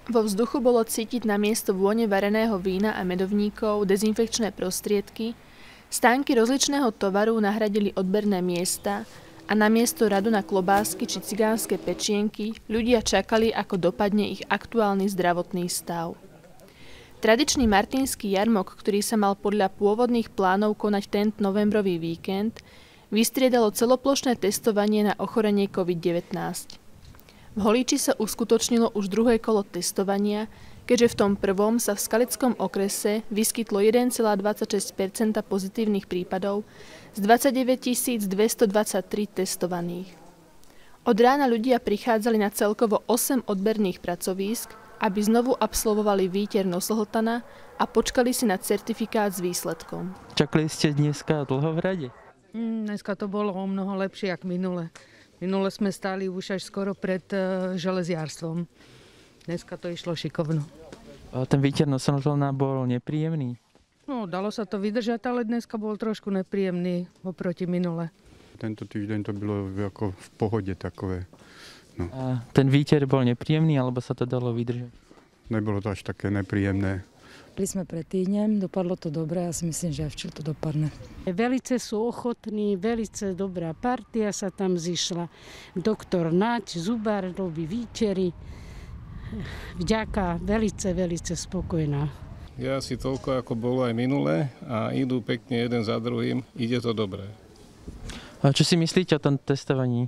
Vo vzduchu bolo cítiť namiesto vône vareného vína a medovníkov dezinfekčné prostriedky, stánky rozličného tovaru nahradili odberné miesta a namiesto radu na klobásky či cigánske pečienky ľudia čakali, ako dopadne ich aktuálny zdravotný stav. Tradičný martinský jarmok, ktorý sa mal podľa pôvodných plánov konať tento novembrový víkend, vystriedalo celoplošné testovanie na ochorenie COVID-19. V Holíči sa uskutočnilo už druhé kolo testovania, keďže v tom prvom sa v Skalickom okrese vyskytlo 1,26 % pozitívnych prípadov z 29 223 testovaných. Od rána ľudia prichádzali na celkovo 8 odberných pracovísk, aby znovu absolvovali výter nosohltana a počkali si na certifikát s výsledkom. Čakali ste dneska dlho v rade? Dneska to bolo o mnoho lepšie, jak minule. Minule sme stáli už až skoro pred železiarstvom. Dneska to išlo šikovno. Ten výter nosohltana bol nepríjemný? No, dalo sa to vydržať, ale dneska bol trošku nepríjemný oproti minule. Tento týždeň to bylo ako v pohode takové. No. A ten výter bol nepríjemný, alebo sa to dalo vydržať? Nebolo to až také nepríjemné. Boli sme pred týdňom, dopadlo to dobre, ja si myslím, že aj včera to dopadne. Velice sú ochotní, velice dobrá partia sa tam zišla. Doktor Naď, zubár, robí výtery. Vďaka, velice spokojná. Je asi toľko, ako bolo aj minulé a idú pekne jeden za druhým, ide to dobre. A čo si myslíte o tom testovaní?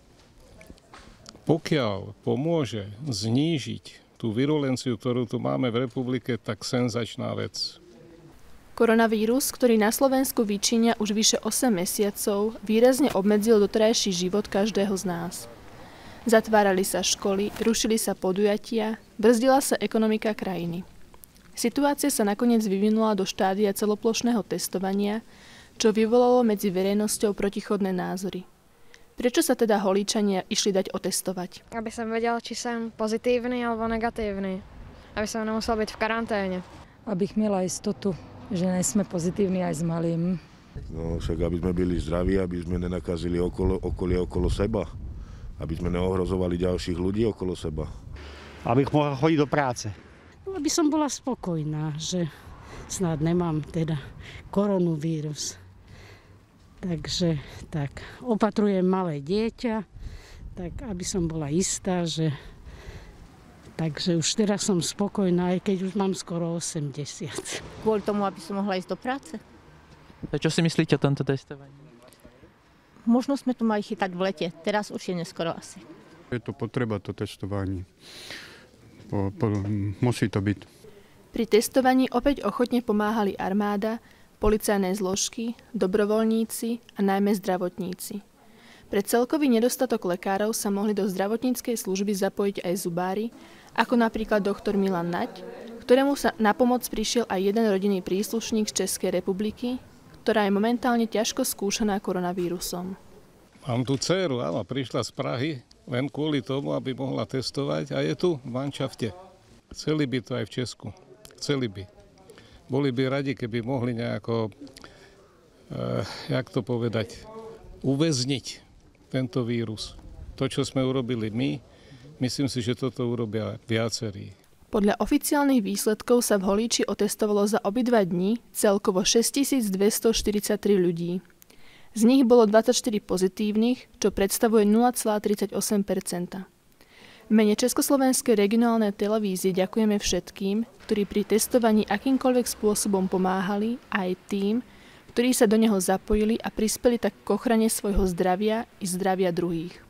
Pokiaľ pomôže znížiť tú virulenciu, ktorú tu máme v republike, tak senzačná vec. Koronavírus, ktorý na Slovensku vyčíňa už vyše 8 mesiacov, výrazne obmedzil doterajší život každého z nás. Zatvárali sa školy, rušili sa podujatia, brzdila sa ekonomika krajiny. Situácia sa nakoniec vyvinula do štádia celoplošného testovania, čo vyvolalo medzi verejnosťou protichodné názory. Prečo sa teda Holíčania išli dať otestovať? Aby som vedel, či som pozitívny alebo negatívny. Aby som nemusel byť v karanténe. Abych mala istotu, že nejsme pozitívni aj s malým. No však aby sme byli zdraví, aby sme nenakazili okolie okolo seba. Aby sme neohrozovali ďalších ľudí okolo seba. Abych mohla chodiť do práce. Aby som bola spokojná, že snad nemám teda koronavírus. Takže tak, opatrujem malé dieťa, tak aby som bola istá, že takže už teraz som spokojná, aj keď už mám skoro 80. Kvôli tomu, aby som mohla ísť do práce. A čo si myslíte o tomto testovaní? Možno sme to mali chytať v lete, teraz už je neskoro asi. Je to potreba, to testovanie. Musí to byť. Pri testovaní opäť ochotne pomáhali armáda, policajné zložky, dobrovoľníci a najmä zdravotníci. Pre celkový nedostatok lekárov sa mohli do zdravotníckej služby zapojiť aj zubári, ako napríklad doktor Milan Naď, ktorému sa na pomoc prišiel aj jeden rodinný príslušník z Českej republiky, ktorá je momentálne ťažko skúšaná koronavírusom. Mám tu dcéru, áno, prišla z Prahy, len kvôli tomu, aby mohla testovať a je tu v manšafte. Chceli by to aj v Česku. Chceli by. Boli by radi, keby mohli nejako, jak to povedať, uväzniť tento vírus. To, čo sme urobili my, myslím si, že toto urobia viacerí. Podľa oficiálnych výsledkov sa v Holíči otestovalo za obidva dni celkovo 6243 ľudí. Z nich bolo 24 pozitívnych, čo predstavuje 0,38 %. V mene Československej regionálnej televízie ďakujeme všetkým, ktorí pri testovaní akýmkoľvek spôsobom pomáhali, aj tým, ktorí sa do neho zapojili a prispeli tak k ochrane svojho zdravia i zdravia druhých.